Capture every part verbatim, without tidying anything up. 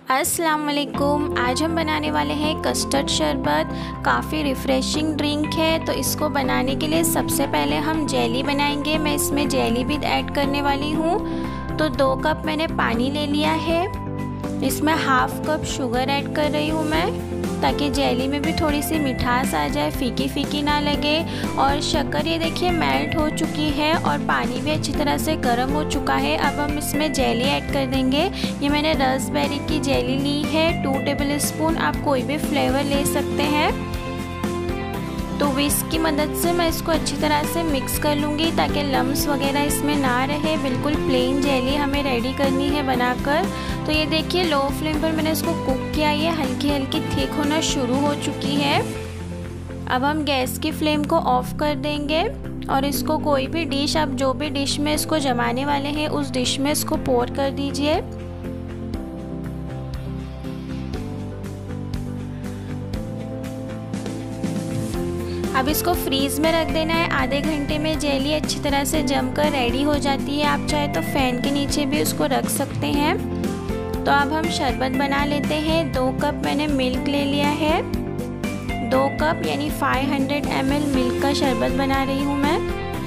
अस्सलाम वालेकुम। आज हम बनाने वाले हैं कस्टर्ड शरबत। काफ़ी रिफ़्रेशिंग ड्रिंक है। तो इसको बनाने के लिए सबसे पहले हम जेली बनाएंगे। मैं इसमें जेली भी ऐड करने वाली हूँ। तो दो कप मैंने पानी ले लिया है। इसमें हाफ़ कप शुगर ऐड कर रही हूँ मैं, ताकि जेली में भी थोड़ी सी मिठास आ जाए, फीकी फीकी ना लगे। और शक्कर ये देखिए मेल्ट हो चुकी है और पानी भी अच्छी तरह से गर्म हो चुका है। अब हम इसमें जेली ऐड कर देंगे। ये मैंने रास्पबेरी की जेली ली है, टू टेबल स्पून। आप कोई भी फ्लेवर ले सकते हैं। तो विस्क की मदद से मैं इसको अच्छी तरह से मिक्स कर लूँगी, ताकि लम्स वगैरह इसमें ना रहे। बिल्कुल प्लेन जेली हमें रेडी करनी है बनाकर। तो ये देखिए लो फ्लेम पर मैंने इसको कुक किया, ये हल्की हल्की थिक होना शुरू हो चुकी है। अब हम गैस की फ्लेम को ऑफ कर देंगे और इसको कोई भी डिश, आप जो भी डिश में इसको जमाने वाले हैं उस डिश में इसको पोर कर दीजिए। अब इसको फ्रीज़ में रख देना है। आधे घंटे में जेली अच्छी तरह से जमकर रेडी हो जाती है। आप चाहे तो फैन के नीचे भी उसको रख सकते हैं। तो अब हम शरबत बना लेते हैं। दो कप मैंने मिल्क ले लिया है। दो कप यानी पाँच सौ एम एल मिल्क का शरबत बना रही हूँ मैं।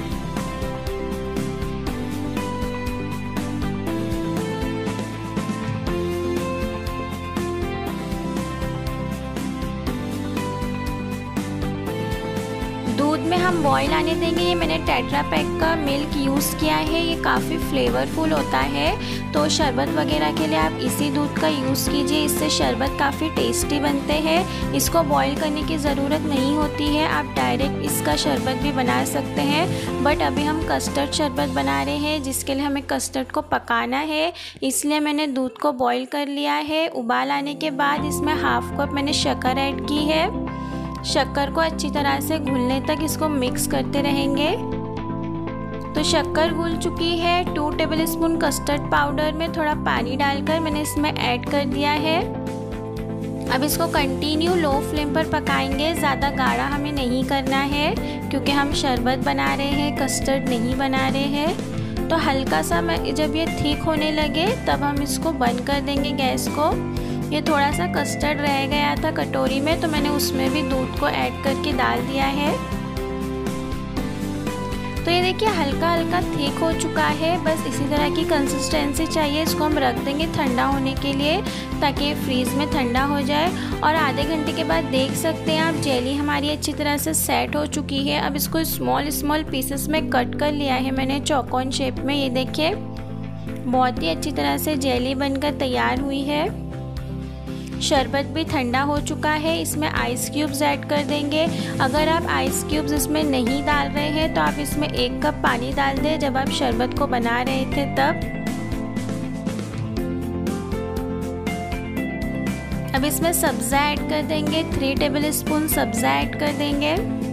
दूध में हम बॉईल आने देंगे। ये मैंने टेट्रा पैक का मिल्क यूज़ किया है। ये काफ़ी फ्लेवरफुल होता है। तो शरबत वगैरह के लिए आप इसी दूध का यूज़ कीजिए। इससे शरबत काफ़ी टेस्टी बनते हैं। इसको बॉईल करने की ज़रूरत नहीं होती है। आप डायरेक्ट इसका शरबत भी बना सकते हैं। बट अभी हम कस्टर्ड शरबत बना रहे हैं, जिसके लिए हमें कस्टर्ड को पकाना है। इसलिए मैंने दूध को बॉईल कर लिया है। उबाल आने के बाद इसमें हाफ कप मैंने शक्कर ऐड की है। शक्कर को अच्छी तरह से घुलने तक इसको मिक्स करते रहेंगे। तो शक्कर घुल चुकी है। Two tablespoon custard powder में थोड़ा पानी डालकर मैंने इसमें ऐड कर दिया है। अब इसको कंटिन्यू लो फ्लेम पर पकाएंगे। ज़्यादा गाढ़ा हमें नहीं करना है, क्योंकि हम शरबत बना रहे हैं, कस्टर्ड नहीं बना रहे हैं। तो हल्का सा मैं जब ये ठीक होने लगे तब हम इसको बंद कर देंगे गैस को। ये थोड़ा सा कस्टर्ड रह गया था कटोरी में, तो मैंने उसमें भी दूध को ऐड करके डाल दिया है। तो ये देखिए हल्का हल्का थिक हो चुका है। बस इसी तरह की कंसिस्टेंसी चाहिए। इसको हम रख देंगे ठंडा होने के लिए, ताकि ये फ्रीज़ में ठंडा हो जाए। और आधे घंटे के बाद देख सकते हैं आप, जेली हमारी अच्छी तरह से सेट हो चुकी है। अब इसको स्मॉल स्मॉल पीसेस में कट कर लिया है मैंने चौकोन शेप में। ये देखिए बहुत ही अच्छी तरह से जेली बनकर तैयार हुई है। शरबत भी ठंडा हो चुका है। इसमें आइस क्यूब्स ऐड कर देंगे। अगर आप आइस क्यूब्स इसमें नहीं डाल रहे हैं तो आप इसमें एक कप पानी डाल दें जब आप शरबत को बना रहे थे तब। अब इसमें सब्ज़ा ऐड कर देंगे। थ्री टेबल स्पून सब्ज़ा ऐड कर देंगे।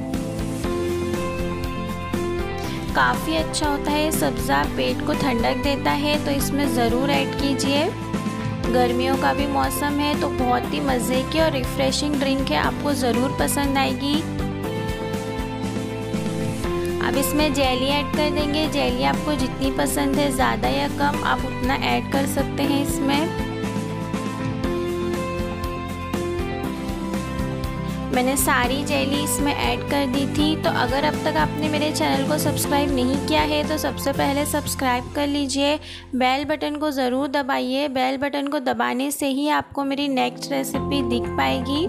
काफ़ी अच्छा होता है सब्ज़ा, पेट को ठंडक देता है, तो इसमें ज़रूर ऐड कीजिए। गर्मियों का भी मौसम है, तो बहुत ही मज़े की और रिफ़्रेशिंग ड्रिंक है। आपको ज़रूर पसंद आएगी। अब इसमें जेली ऐड कर देंगे। जेली आपको जितनी पसंद है, ज़्यादा या कम, आप उतना ऐड कर सकते हैं इसमें। मैंने सारी जेली इसमें ऐड कर दी थी। तो अगर अब तक आपने मेरे चैनल को सब्सक्राइब नहीं किया है तो सबसे पहले सब्सक्राइब कर लीजिए। बेल बटन को ज़रूर दबाइए। बेल बटन को दबाने से ही आपको मेरी नेक्स्ट रेसिपी दिख पाएगी।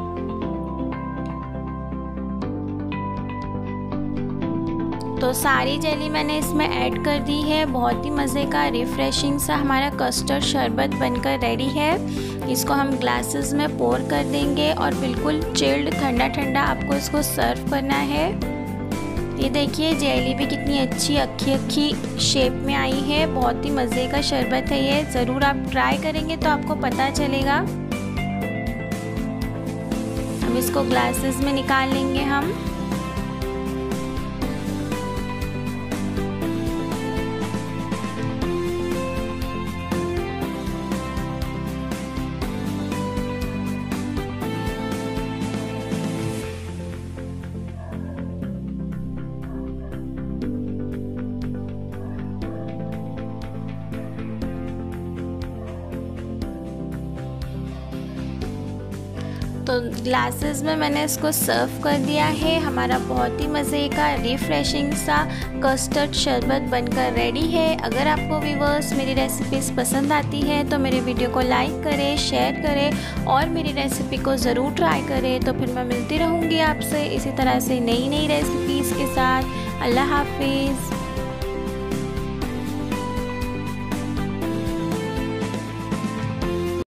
तो सारी जेली मैंने इसमें ऐड कर दी है। बहुत ही मज़े का रिफ़्रेशिंग सा हमारा कस्टर्ड शरबत बनकर रेडी है। इसको हम ग्लासेस में पोर कर देंगे और बिल्कुल चिल्ड ठंडा ठंडा आपको इसको सर्व करना है। ये देखिए जेली भी कितनी अच्छी अक्खी अक्खी शेप में आई है। बहुत ही मज़े का शरबत है ये। ज़रूर आप ट्राई करेंगे तो आपको पता चलेगा। अब इसको ग्लासेस में निकाल लेंगे हम। तो ग्लासेस में मैंने इसको सर्व कर दिया है। हमारा बहुत ही मज़े का रिफ़्रेशिंग सा कस्टर्ड शरबत बनकर रेडी है। अगर आपको व्यूअर्स मेरी रेसिपीज़ पसंद आती है तो मेरे वीडियो को लाइक करें, शेयर करें और मेरी रेसिपी को ज़रूर ट्राई करें। तो फिर मैं मिलती रहूँगी आपसे इसी तरह से नई नई रेसिपीज़ के साथ। अल्लाह हाफिज़।